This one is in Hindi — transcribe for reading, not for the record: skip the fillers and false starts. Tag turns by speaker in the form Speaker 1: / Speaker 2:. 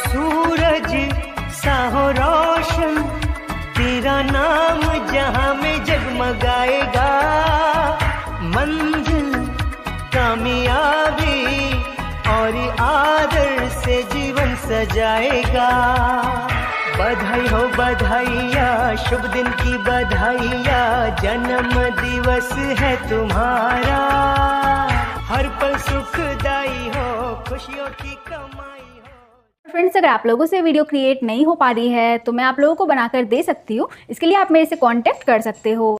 Speaker 1: सूरज सा हो रोशन, तेरा नाम जहां में जगमगाएगा। मंजिल कामयाबी और आदर से जीवन सजाएगा। बधाई हो बधाइया, शुभ दिन की बधाइया, जन्म दिवस है तुम्हारा। हर पल सुखदाई हो, खुशियों की कमाई हो।
Speaker 2: फ्रेंड्स, अगर आप लोगों से वीडियो क्रिएट नहीं हो पा रही है तो मैं आप लोगों को बनाकर दे सकती हूँ। इसके लिए आप मेरे से कांटेक्ट कर सकते हो।